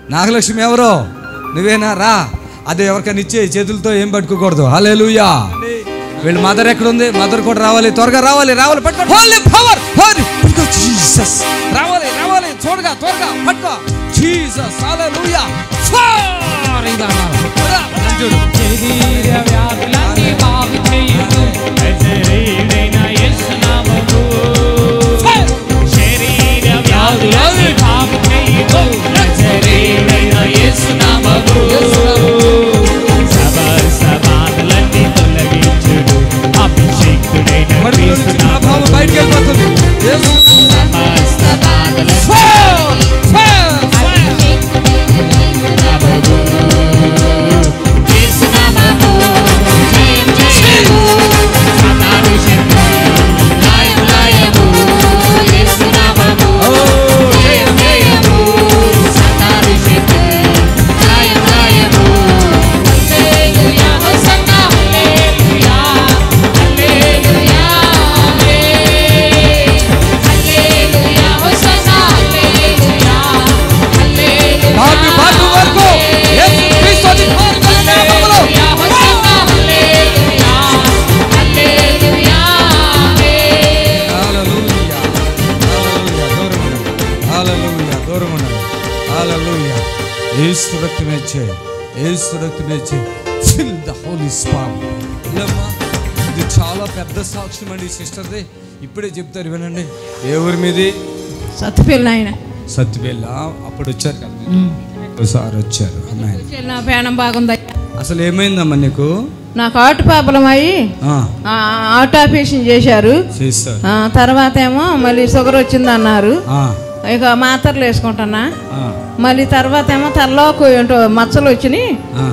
నాగలక్ష్మి ఎవరో? నువ్వేనా? రా. అదే ఎవరికైనా ఇచ్చే, చేతులతో ఏం పట్టుకోకూడదు. హల్లెలూయా. వీళ్ళ మదర్ ఎక్కడ ఉంది? మదర్ కూడా రావాలి, త్వరగా రావాలి. పట్టుకో. హోలీ పవర్, పట్టుకో. జీసస్ రావాలి, త్వరగా పట్టుకో. Jesus hallelujah. శరీర వ్యాధులన్నీ బాగు చేయును నజరేయుడైన యేసు నామము. శరీర వ్యాధులన్నీ బాగు చేయును నజరేయుడైన యేసు నామము. సమాధులన్నీ తొలగించును అభిషేకుడైన యేసు నామము. బయటికి వెళ్ళిపోతుంది. ఇది చాలా పెద్ద సాక్ష్యం అండి సిస్టర్ది. ఇప్పుడే చెప్తారు, వినండి. ఏ ఊరి మీది? సత్తుపల్లి. ఆయన సత్తుపల్లి. అప్పుడు వచ్చారు కదా, ఒకసారి వచ్చారు. నా ప్రాణం బాగుంది. అసలు ఏమైందమ్మా నీకు? నాకు ఆటు ప్రాబ్లం అయ్యి ఆటో ఆపరేషన్ చేశారు. తర్వాత ఏమో మళ్ళీ షుగర్ వచ్చింది అన్నారు. ఇక మాత్రలు వేసుకుంటున్నా. మళ్ళీ తర్వాత ఏమో తరలోకి ఏంటో మచ్చలు వచ్చినాయి.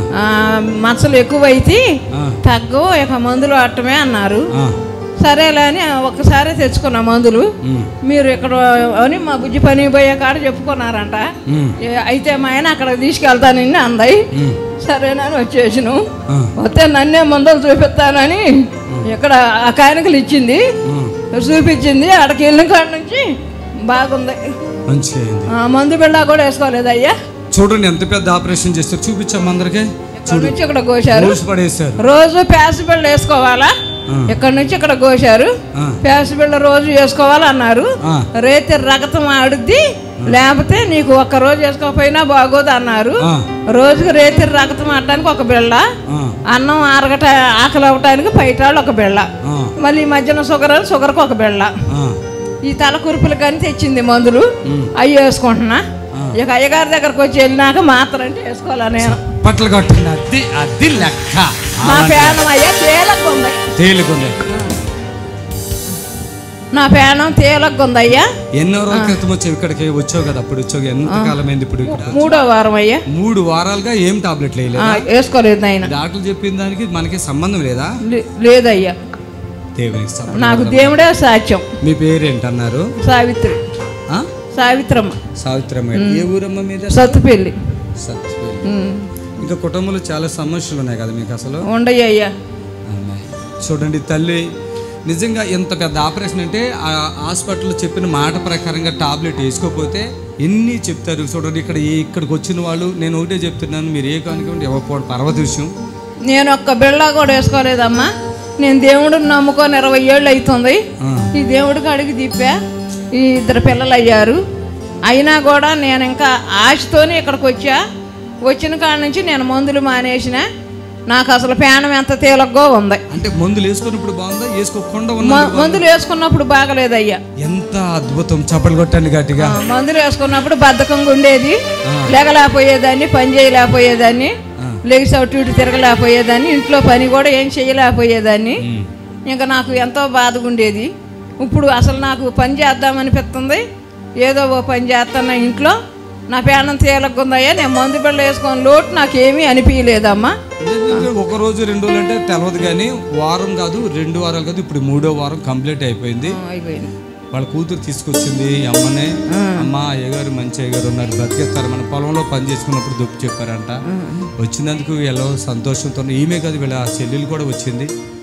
మచ్చలు ఎక్కువైతే తగ్గవు, ఇక మందులు ఆడటమే అన్నారు. సరేలే అని ఒక్కసారి తెచ్చుకున్నా మందులు. మీరు ఇక్కడ అని మా బుజ్జి పని పోయే కాడ చెప్పుకున్నారంట. అయితే మా ఆయన అక్కడ తీసుకెళ్తానని అందాయి. సరేనని వచ్చేసిను. వస్తే నన్నే మందులు చూపిస్తానని ఇక్కడ ఆ కాయనకలు ఇచ్చింది, చూపించింది. అక్కడికి వెళ్ళిన కాడ నుంచి బాగుంది. మందు బిళ్ళ కూడా వేసుకోలేదు అయ్యా. చూడండి ఎంత పెద్ద ఆపరేషన్ చేస్తారు. చూపించాము అందరికి. ఇక్కడ కోసారు. రోజు ప్యాస్ బిళ్ళ వేసుకోవాలా? ఇక్కడ నుంచి ఇక్కడ కోసారు. ప్యాస్ బిళ్ళ రోజు వేసుకోవాలన్నారు. రేతి రక్తం ఆడుద్ది, లేకపోతే నీకు ఒక్క రోజు వేసుకోకపోయినా బాగోదు అన్నారు. రోజుకి రేతి రక్తం ఆడటానికి ఒక బిళ్ళ, అన్నం ఆరగట ఆకలి అవ్వటానికి పైటాళ్ళు ఒక బిళ్ళ, మళ్ళీ మధ్యాహ్నం షుగర్కి ఒక బిళ్ళ. ఈ తల కురుపులు కానీ తెచ్చింది మందులు, అవి వేసుకుంటున్నా. ఇక అయ్యగారి దగ్గరకు వచ్చి వెళ్ళినాక మాత్రం అంటే వేసుకోవాలా నేను. బట్టలు కట్టింది అది లెక్క. నా ప్రాణం అయ్యా తేలిగ్గుంది. నా ప్రాణం తేలిగ్గుంది అయ్యా. ఎన్నో రోజుల క్రితం వచ్చావు ఇక్కడికి? వచ్చావు కదా, అప్పుడు వచ్చావు. ఎంత కాలం అయింది ఇప్పుడు? 3వ వారం అయ్యా. 3 వారాలుగా ఏం టాబ్లెట్లు వేసుకోలేదు ఆయన. డాక్టర్లు చెప్పిన దానికి మనకి సంబంధం లేదా? లేదయ్యా. నాకు దేవుడే సాక్ష్యం. మీ పేరేంటన్నారు? సావిత్రి. సావిత్రమ్మ. సావిత్రమ్మ. ఏ ఊరమ్మ మీద? సత్తుపల్లి. ఇంకా కుటుంబంలో చాలా సమస్యలు ఉన్నాయి కదా మీకు? అసలు ఉండయ్యా. చూడండి తల్లి, నిజంగా ఎంత పెద్ద ఆపరేషన్ అంటే ఆ హాస్పిటల్లో చెప్పిన మాట ప్రకారంగా టాబ్లెట్ వేసుకోకపోతే ఎన్ని చెప్తారు. చూడండి ఇక్కడికి వచ్చిన వాళ్ళు, నేను ఒకటే చెప్తున్నాను, మీరు ఏ కానుకోండి ఇవ్వకపోవడం పర్వత విషయం. నేను ఒక్క బిళ్ళ కూడా వేసుకోలేదమ్మా. నేను దేవుడిని నమ్ముకొని 20 ఏళ్ళు అవుతుంది. ఈ దేవుడికి అడిగి తిప్పా. ఈ 2 పిల్లలు అయ్యారు. అయినా కూడా నేను ఇంకా ఆశతోనే ఇక్కడికి వచ్చా. వచ్చిన కాడ నుంచి నేను మందులు మానేసిన. నాకు అసలు ప్రాణం ఎంత తేలిగ్గా ఉంది. అంటే మందులు వేసుకున్నప్పుడు బాగుందా? వేసుకోకుండా మందులు వేసుకున్నప్పుడు బాగలేదయ్యా. ఎంత అద్భుతం. చప్పలు కొట్టండి గట్టిగా. మందులు వేసుకున్నప్పుడు బద్ధకంగా ఉండేది, లేగలేకపోయేదాన్ని, పని చేయలేకపోయేదాన్ని, లెగిసి అటు ఇటు తిరగలేకపోయేదాన్ని, ఇంట్లో పని కూడా ఏం చేయలేకపోయేదాన్ని. ఇంకా నాకు ఎంతో బాధగా ఉండేది. ఇప్పుడు అసలు నాకు పని చేద్దామనిపిస్తుంది. ఏదో ఓ పని చేస్తున్నా ఇంట్లో. నా ప్రాణం తేలిగ్గుందయ్యా. నేను మందు బిళ్ళ వేసుకొని లోటు నాకేమీ అనిపించలేదమ్మా. 1 రోజు 2 రోజులు అంటే తెలవదు కానీ వారం కాదు, 2 వారాలు కాదు, ఇప్పుడు 3వ వారం కంప్లీట్ అయిపోయింది. వాళ్ళ కూతురు తీసుకొచ్చింది అమ్మనే. అమ్మ అయ్యగారు మంచి అయ్యగారు ఉన్నారు, బతికేస్తారు. మన పొలంలో పని చేసుకున్నప్పుడు దుప్పు చెప్పారంట. వచ్చినందుకు ఎలా సంతోషంతో ఈమె కాదు వీళ్ళ చెల్లెలు కూడా వచ్చింది.